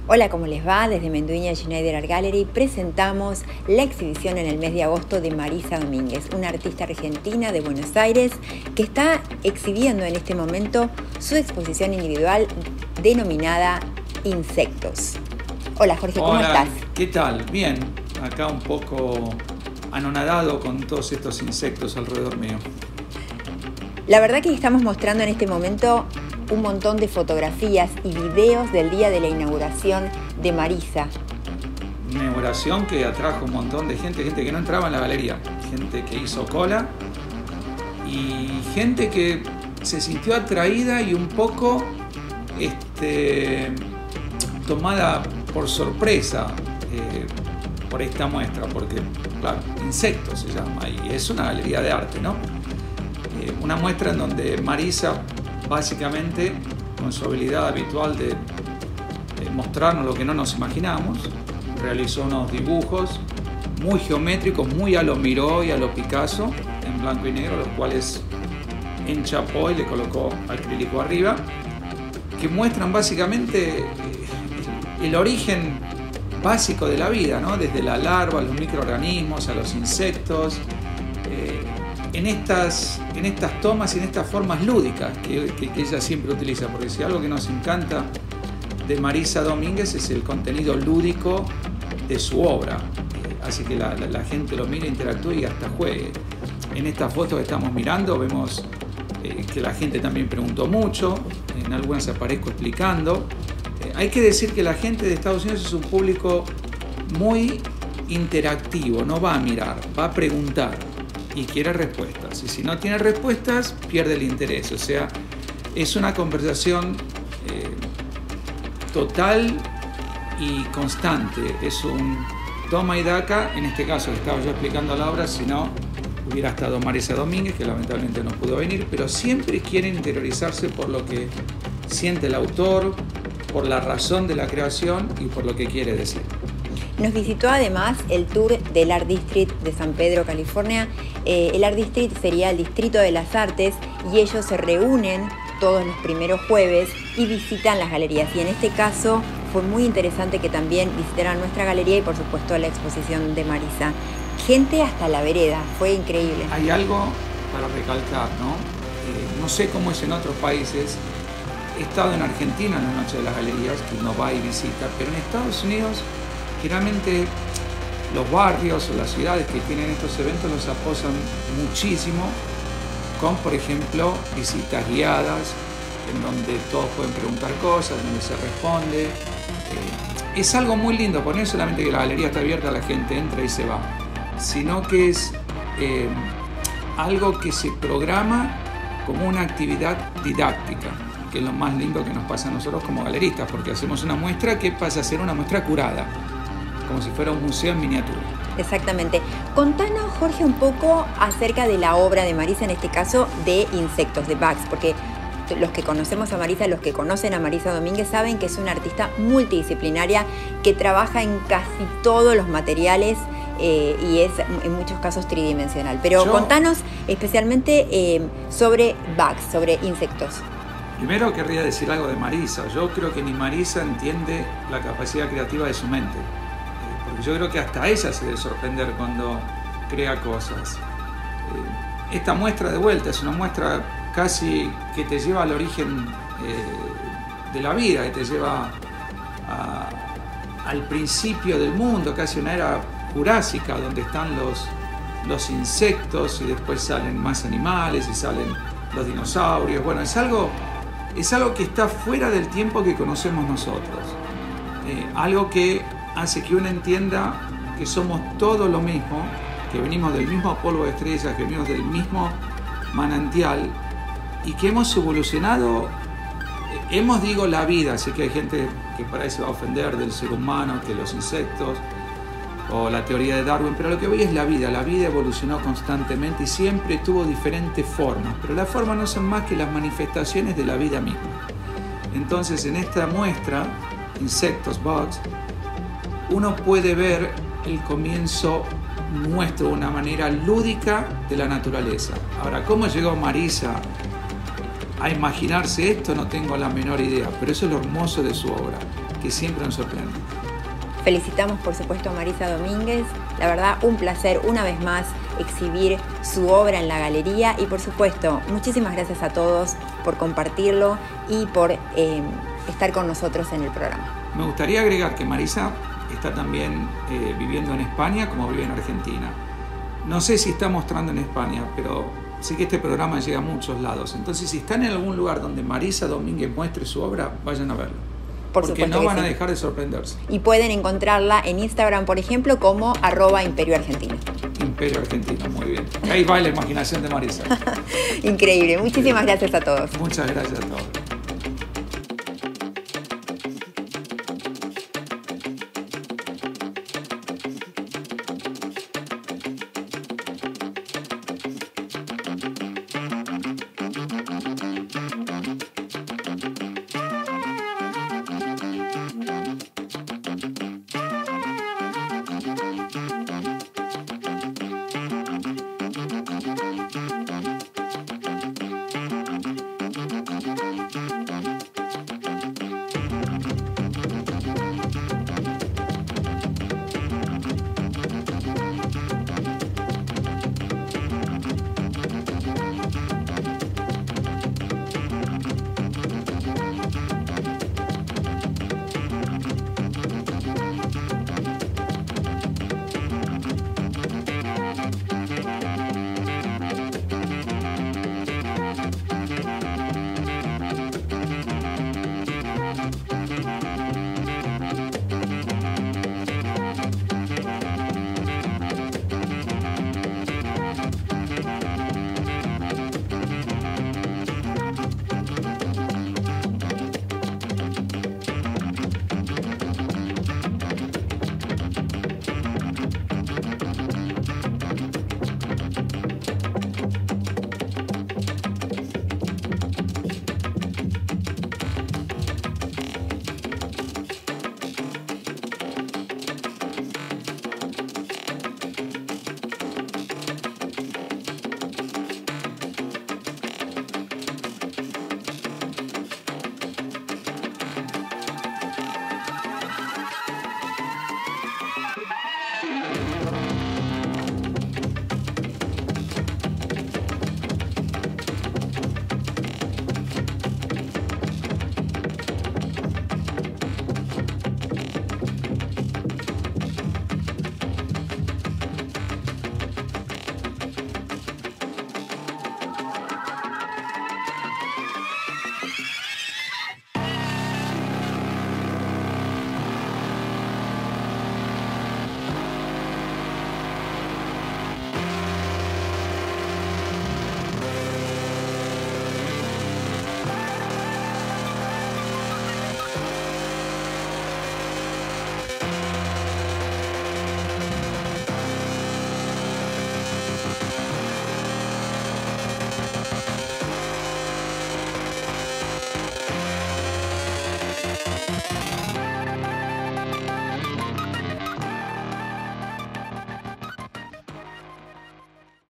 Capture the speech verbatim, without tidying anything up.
Hola, ¿cómo les va? Desde Menduiña Schneider Art Gallery presentamos la exhibición en el mes de agosto de Marisa Domínguez, una artista argentina de Buenos Aires que está exhibiendo en este momento su exposición individual denominada Insectos. Hola Jorge, ¿cómo Hola, estás? ¿qué tal? Bien, acá un poco anonadado con todos estos insectos alrededor mío. La verdad que estamos mostrando en este momento un montón de fotografías y videos del día de la inauguración de Marisa. Una inauguración que atrajo un montón de gente, gente que no entraba en la galería, gente que hizo cola y gente que se sintió atraída y un poco este, tomada por sorpresa eh, por esta muestra, porque, claro, Insectos se llama y es una galería de arte, ¿no? Eh, una muestra en donde Marisa, básicamente, con su habilidad habitual de, de mostrarnos lo que no nos imaginamos, realizó unos dibujos muy geométricos, muy a lo Miró y a lo Picasso, en blanco y negro, los cuales enchapó y le colocó acrílico arriba, que muestran básicamente el origen básico de la vida, ¿no? Desde la larva, a los microorganismos, a los insectos, eh, en, estas, en estas tomas y en estas formas lúdicas que, que, que ella siempre utiliza, porque si algo que nos encanta de Marisa Domínguez es el contenido lúdico de su obra, eh, hace que la, la, la gente lo mire, interactúe y hasta juegue. En estas fotos que estamos mirando vemos eh, que la gente también preguntó mucho, en algunas aparezco explicando. Eh, hay que decir que la gente de Estados Unidos es un público muy interactivo, no va a mirar, va a preguntar y quiere respuestas, y si no tiene respuestas pierde el interés, o sea, es una conversación eh, total y constante, es un toma y daca. En este caso que estaba yo explicando la obra, si no hubiera estado Marisa Domínguez, que lamentablemente no pudo venir, pero siempre quieren interiorizarse por lo que siente el autor, por la razón de la creación y por lo que quiere decir. Nos visitó además el tour del Art District de San Pedro, California. Eh, el Art District sería el Distrito de las Artes y ellos se reúnen todos los primeros jueves y visitan las galerías. Y en este caso fue muy interesante que también visitaran nuestra galería y por supuesto la exposición de Marisa. Gente hasta la vereda, fue increíble. Hay algo para recalcar, ¿no? Eh, no sé cómo es en otros países. He estado en Argentina en la Noche de las Galerías, que uno va y visita, pero en Estados Unidos generalmente los barrios o las ciudades que tienen estos eventos los apoyan muchísimo con, por ejemplo, visitas guiadas, en donde todos pueden preguntar cosas, donde se responde. Eh, es algo muy lindo, porque no es solamente que la galería está abierta, la gente entra y se va, sino que es eh, algo que se programa como una actividad didáctica, que es lo más lindo que nos pasa a nosotros como galeristas, porque hacemos una muestra que pasa a ser una muestra curada, como si fuera un museo en miniatura. Exactamente. Contanos, Jorge, un poco acerca de la obra de Marisa, en este caso de Insectos, de Bugs, porque los que conocemos a Marisa, los que conocen a Marisa Domínguez saben que es una artista multidisciplinaria que trabaja en casi todos los materiales eh, y es en muchos casos tridimensional. Pero Yo, contanos especialmente eh, sobre Bugs, sobre Insectos. Primero querría decir algo de Marisa. Yo creo que ni Marisa entiende la capacidad creativa de su mente. Porque yo creo que hasta ella se debe sorprender cuando crea cosas. Esta muestra de vuelta es una muestra casi que te lleva al origen eh, de la vida, que te lleva a, al principio del mundo, casi una era jurásica, donde están los, los insectos y después salen más animales y salen los dinosaurios. Bueno, es algo... Es algo que está fuera del tiempo que conocemos nosotros. Eh, algo que hace que uno entienda que somos todos lo mismo, que venimos del mismo polvo de estrellas, que venimos del mismo manantial y que hemos evolucionado, eh, hemos digo la vida, sé que hay gente que por ahí se va a ofender del ser humano, que los insectos o la teoría de Darwin, pero lo que voy es la vida. La vida evolucionó constantemente y siempre tuvo diferentes formas, pero las formas no son más que las manifestaciones de la vida misma. Entonces, en esta muestra, Insectos, Bugs, uno puede ver el comienzo nuestro de una manera lúdica de la naturaleza. Ahora, ¿cómo llegó Marisa a imaginarse esto? No tengo la menor idea, pero eso es lo hermoso de su obra, que siempre nos sorprenden. Felicitamos por supuesto a Marisa Domínguez, la verdad un placer una vez más exhibir su obra en la galería y por supuesto muchísimas gracias a todos por compartirlo y por eh, estar con nosotros en el programa. Me gustaría agregar que Marisa está también eh, viviendo en España como vive en Argentina. No sé si está mostrando en España, pero sé que este programa llega a muchos lados. Entonces, si están en algún lugar donde Marisa Domínguez muestre su obra, vayan a verlo. Por Porque no que van sí. a dejar de sorprenderse. Y pueden encontrarla en Instagram, por ejemplo, como arroba Imperio Argentino. Imperio Argentino, muy bien. Ahí va la imaginación de Marisa. Increíble. Muchísimas gracias a todos. Muchas gracias a todos.